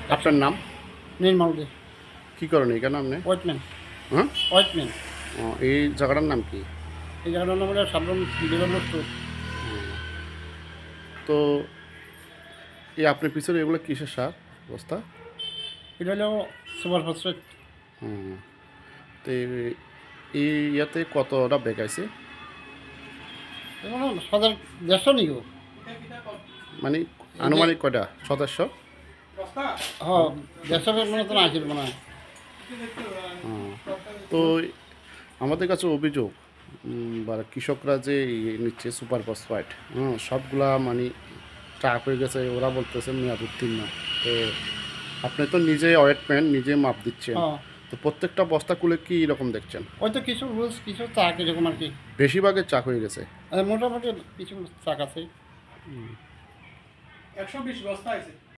আপনার নাম? নির্মল দে। কী করেন এখানে আপনি? ওয়েটম্যান। হ্যাঁ, ওয়েটম্যান। এই জায়গাটার নাম কি? এই জায়গাটার নাম হলো সাবরুম বিবেকানন্দ স্টোর। তো এই আপনার পিছনে এগুলো কিসের সার বস্তা? এটা হলো সুপার ফসফেট। হুম, তো এই ইয়াতে কতটা বেকাইছে? এগুলো 1,150 নিব। মানে আনুমানিক কয়টা সদস্য? হ্যাঁ, 150 মনে তো আসিল মনে হয়। তো আমাদের কাছে অভিযোগ বা কৃষকরা যে নিচ্ছে সুপার ফসফেট, সবগুলা মানে ট্রাক হয়ে গেছে, ওরা বলতেছে মেয়াদ উত্তীর্ণ। তো আপনি তো নিজে ওয়েটম্যান, নিজে মাপ দিচ্ছেন, হ্যাঁ, তো প্রত্যেকটা বস্তা খুলে কি এরকম দেখছেন? ওই তো কিছু রুলস কিছু চাক এরকম আর কি। বেশিরভাগের চাক হয়ে গেছে। মোটামুটি কিছু চাক আছে। 120 বস্তা আছে।